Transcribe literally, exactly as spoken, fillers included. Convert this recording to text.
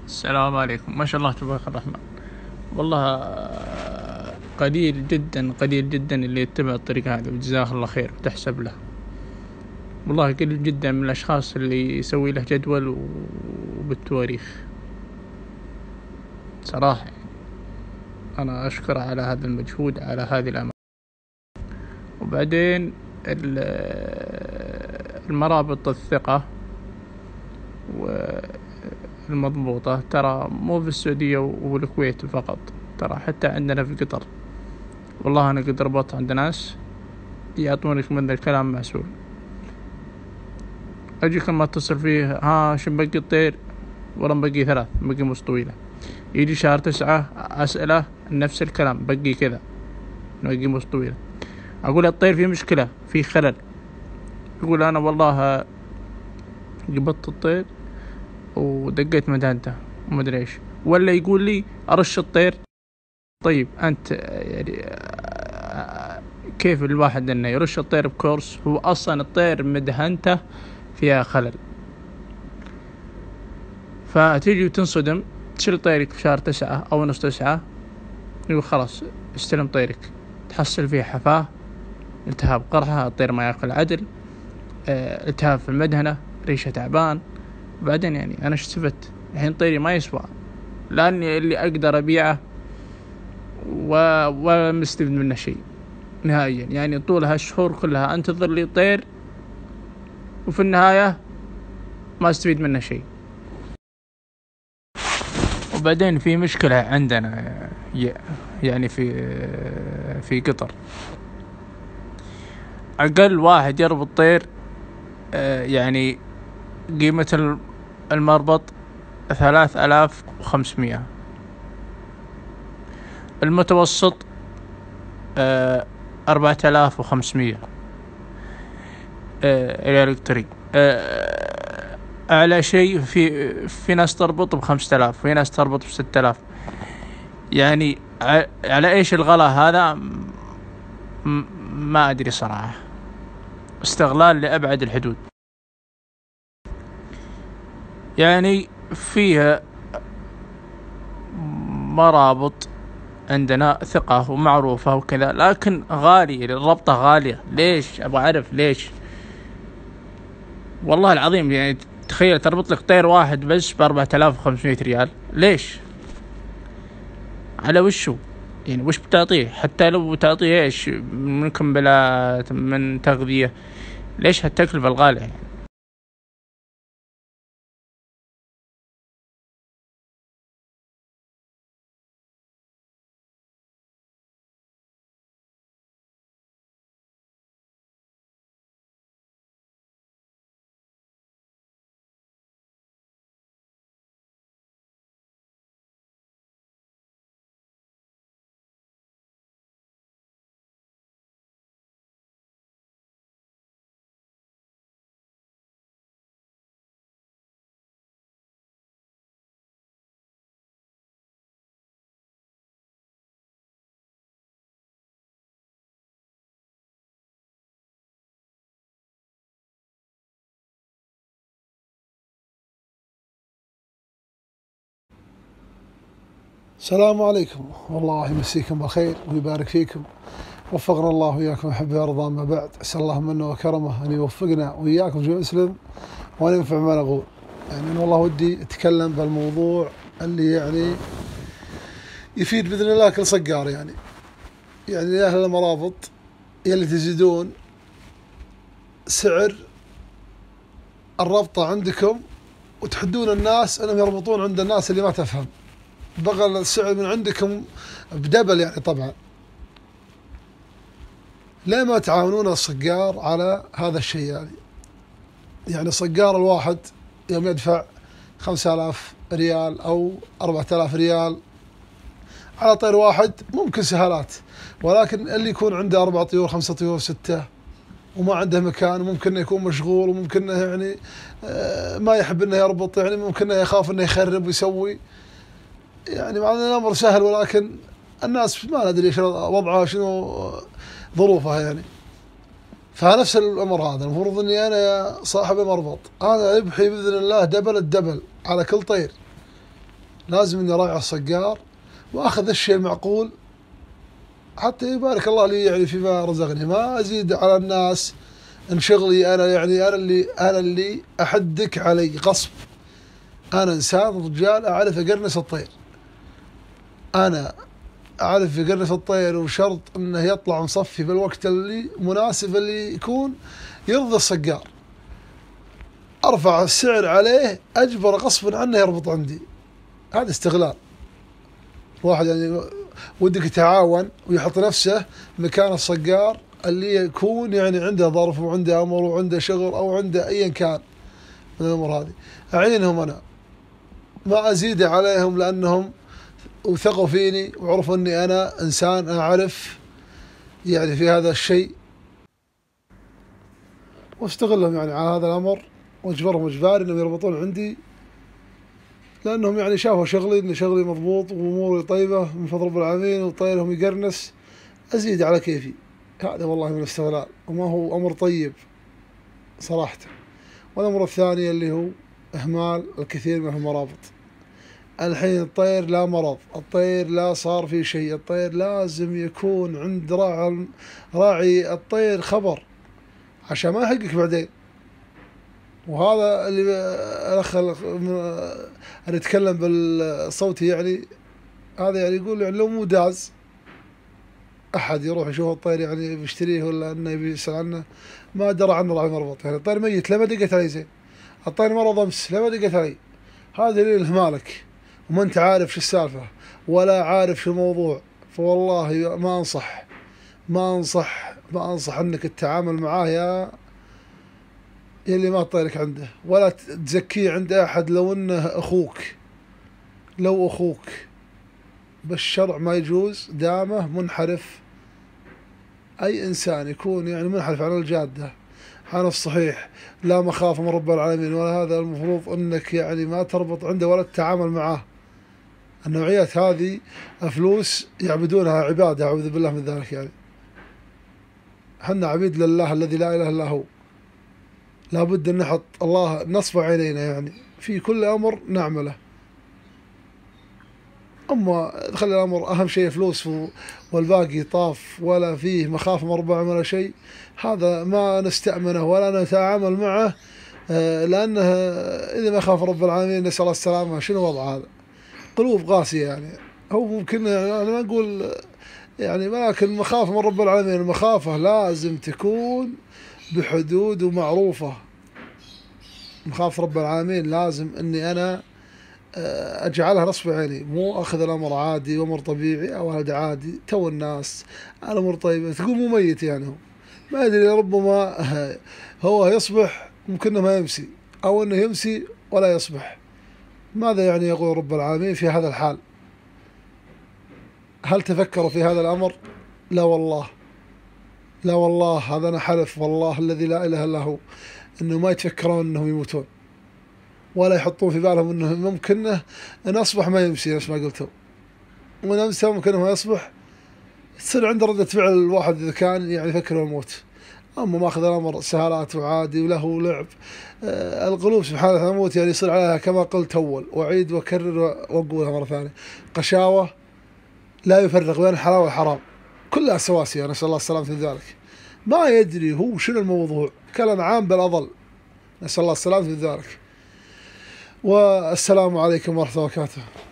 السلام عليكم. ما شاء الله تبارك الرحمن. والله قليل جدا قليل جدا اللي يتبع الطريق هذا، وجزاه الله خير وتحسب له. والله قليل جدا من الأشخاص اللي يسوي له جدول وبالتواريخ صراحة. أنا أشكر على هذا المجهود، على هذه الأمانة. وبعدين المرابط الثقة والمضبوطة ترى مو في السعودية والكويت فقط، ترى حتى عندنا في قطر. والله أنا قد ربطت عند ناس يعطونك من الكلام معسول. أجيك لما اتصل فيه، ها شو بقي الطير؟ والله بقي ثلاث، بقي مش طويلة. يجي شهر تسعة أسئلة نفس الكلام، بقي كذا، بقي مش طويلة. أقول الطير فيه مشكلة، فيه خلل. يقول أنا والله قبضت الطير ودقيت مدانته ومدري إيش. ولا يقول لي أرش الطير. طيب أنت يعني كيف الواحد إنه يرش الطير بكورس هو أصلا الطير مدهنته فيها خلل؟ فتيجي وتنصدم، تشيل طيرك في شهر تسعة أو نص تسعة، يقول خلاص استلم طيرك، تحصل فيه حفاه، التهاب قرحة، الطير ما يأكل عدل، اه التهاب في المدهنة، ريشة تعبان. وبعدين يعني أنا اشتفت الحين طيري ما يسوى، لأني اللي أقدر أبيعه ومستفيد منه شيء نهائيا. يعني طول هالشهور كلها أنتظر لي طير وفي النهاية ما استفيد منه شيء. وبعدين في مشكلة عندنا يعني في في قطر، أقل واحد يربط طير يعني قيمة المربط ثلاث آلاف وخمسمية، المتوسط أربعة آلاف وخمسمية الإلكتريك. أعلى شيء في في ناس تربط بخمسة آلاف، وفي ناس تربط بستة آلاف. يعني على إيش الغلا هذا؟ ما أدري صراحة، استغلال لأبعد الحدود. يعني فيها مرابط عندنا ثقة ومعروفة وكذا، لكن غالية، الربطة غالية. ليش؟ أبغى أعرف ليش. والله العظيم يعني تخيل تربط لك طير واحد بس بأربعة آلاف وخمسمية ريال. ليش؟ على وشو؟ يعني وش بتعطيه؟ حتى لو بتعطيه إيش من قنبلات من تغذية، ليش هالتكلفة الغالية يعني؟ السلام عليكم، والله يمسيكم بالخير ويبارك فيكم، وفقنا الله وياكم أحبة أرضا. ما بعد، أسأل الله منه وكرمه أن يوفقنا وياكم جميع مسلم وأن ينفع ما نقول. يعني أنا والله ودي أتكلم بالموضوع اللي يعني يفيد بإذن الله كل صقار. يعني يعني يا أهل المرابط يلي تزيدون سعر الربطة عندكم وتحدون الناس أنهم يربطون عند الناس اللي ما تفهم، بغل السعر من عندكم بدبل. يعني طبعا ليه ما تعاونون الصقار على هذا الشيء؟ يعني يعني الصقار الواحد يوم يدفع خمسة آلاف ريال أو أربعة آلاف ريال على طير واحد ممكن سهالات، ولكن اللي يكون عنده أربع طيور خمسة طيور ستة وما عنده مكان، وممكن انه يكون مشغول، وممكن انه يعني ما يحب انه يربط، يعني ممكن انه يخاف انه يخرب ويسوي. يعني مع ان الامر سهل، ولكن الناس ما ندري ايش وضعها، شنو ظروفها يعني. فنفس الامر هذا المفروض اني انا صاحب مربط، انا ربحي باذن الله دبل الدبل على كل طير. لازم إني أراعي الصقار وأخذ الشيء المعقول حتى يبارك الله لي يعني فيما رزقني، ما أزيد على الناس إن شغلي أنا يعني أنا اللي أنا اللي أحدك علي غصب. أنا إنسان رجال أعرف أقرنس الطير، أنا أعرف أقرنس الطير، وشرط إنه يطلع مصفي بالوقت اللي مناسب اللي يكون يرضي الصقار. أرفع السعر عليه أجبر غصبا عنه يربط عندي، هذا استغلال. واحد يعني ودك يتعاون ويحط نفسه مكان الصقار اللي يكون يعني عنده ظرف وعنده أمر وعنده شغل أو عنده أيا كان من الأمور هذه، أعينهم أنا ما أزيد عليهم لأنهم وثقوا فيني وعرفوا أني أنا إنسان أعرف يعني في هذا الشيء، واستغلهم يعني على هذا الأمر واجبرهم إجباري أنهم يربطون عندي، لأنهم يعني شافوا شغلي إن شغلي مضبوط وأموري طيبة من فضل رب العالمين وطيرهم يقرنس، أزيد على كيفي. هذا والله من الاستغلال وما هو أمر طيب صراحة. والأمر الثاني اللي هو إهمال الكثير من المرابط. الحين الطير لا مرض، الطير لا صار في شيء، الطير لازم يكون عند راعي راعي الطير خبر عشان ما يحقق بعدين. وهذا اللي الأخ اللي يتكلم بالصوتي يعني هذا يعني يقول يعني لو مو داز أحد يروح يشوف الطير يعني بيشتريه ولا إنه بيسأل عنه ما درى عنه راعي مربط. يعني الطير ميت لما دقت علي زين، الطير مرض أمس لما دقت علي، هذا دليل إهمالك وما أنت عارف شو السالفة ولا عارف شو الموضوع. فوالله ما أنصح ما أنصح ما أنصح أنك تتعامل معاه يا يلي ما طيرك عنده، ولا تزكيه عند أحد لو أنه أخوك، لو أخوك بالشرع ما يجوز دامه منحرف. أي إنسان يكون يعني منحرف عن الجادة عن الصحيح لا مخافة من رب العالمين، ولا هذا المفروض أنك يعني ما تربط عنده ولا تتعامل معاه. النوعيات هذه فلوس يعبدونها عبادة أعوذ بالله من ذلك. يعني حنا عبيد لله الذي لا إله إلا هو، لابد أن نحط الله نصب عينينا يعني في كل أمر نعمله. أما خلي الأمر أهم شيء فلوس والباقي طاف ولا فيه مخافة من رب العالمين ولا شيء، هذا ما نستأمنه ولا نتعامل معه، لأنه إذا ما خاف رب العالمين نسأل الله السلامة شنو وضع هذا؟ قلوب قاسية يعني. هو ممكن أنا ما أقول يعني، ولكن المخافة من رب العالمين المخافة لازم تكون بحدود ومعروفة. مخافة رب العالمين لازم أني أنا أجعلها نصب عيني، مو أخذ الأمر عادي وأمر طبيعي أو هذا عادي تو الناس الأمر طيب تقول مو ميت يعني. هو ما أدري ربما هو يصبح ممكن ما يمسي أو أنه يمسي ولا يصبح. ماذا يعني يقول رب العالمين في هذا الحال؟ هل تفكروا في هذا الأمر؟ لا والله لا والله هذا أنا حلف والله الذي لا إله إلا هو أنه ما يتفكرون أنهم يموتون ولا يحطون في بالهم أنه ممكن أن أصبح ما يمشي نفس ما قلتوا، ومن أمس ممكن ما يصبح تصير عنده ردة فعل الواحد إذا كان يعني يفكر الموت. أما ما أخذ الأمر سهالات وعادي وله لعب. آه القلوب سبحان الله الموت يعني يصير عليها كما قلت أول وأعيد وأكرر وأقولها مرة ثانية، قشاوة لا يفرق بين الحلال والحرام، كلها سواسية نسأل الله السلامة من ذلك. ما يدري هو شنو الموضوع كالأنعام بل أضل، نسأل الله السلامة من ذلك. والسلام عليكم ورحمة الله وبركاته.